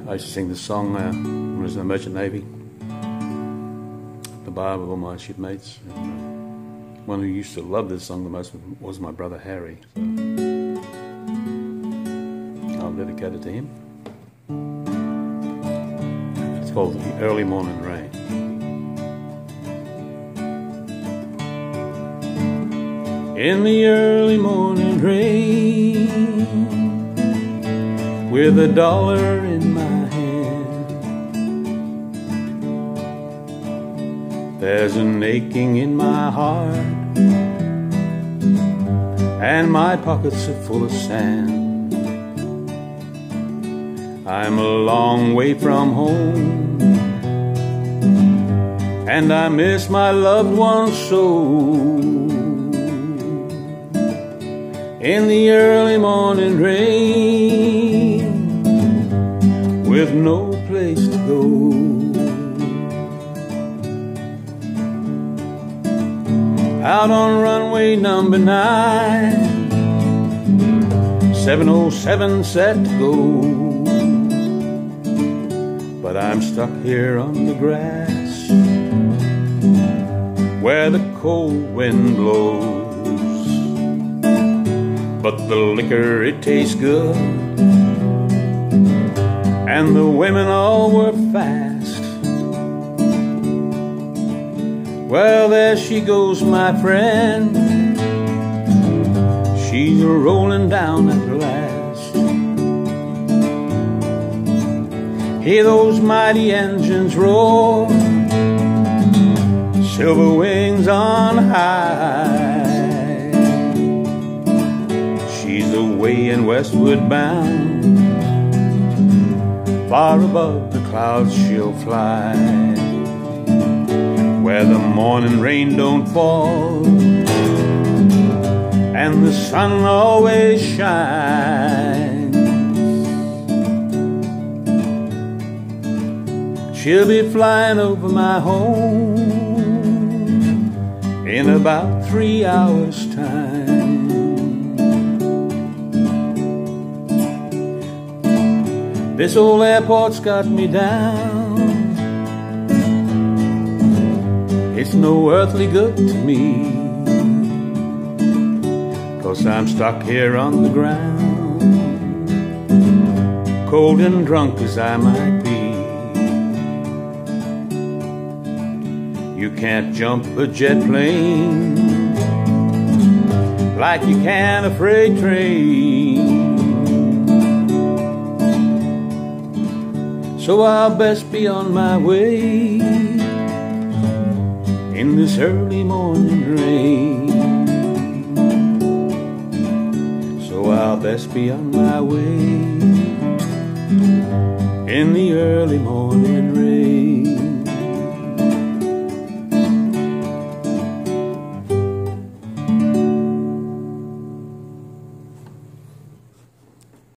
I used to sing this song when I was in the Merchant Navy, at the bar with all my shipmates. And, one who used to love this song the most was my brother Harry. So I'll dedicate it to him. It's called The Early Morning Rain. In the early morning rain, with $1 in my hand, there's an aching in my heart, and my pockets are full of sand. I'm a long way from home, and I miss my loved ones so. In the early morning rain, with no place to go, out on runway number 9, 707 set to go, but I'm stuck here on the grass, where the cold wind blows. But the liquor, it tastes good, and the women all were fast. Well, there she goes, my friend, she's rolling down at last. Hear those mighty engines roar, silver wings on high. She's away and westward bound, far above the clouds she'll fly, where the morning rain don't fall, and the sun always shines. She'll be flying over my home in about 3 hours' time. This old airport's got me down, it's no earthly good to me, 'cause I'm stuck here on the ground, cold and drunk as I might be. You can't jump a jet plane like you can a freight train, so I'll best be on my way in this early morning rain. So I'll best be on my way in the early morning rain.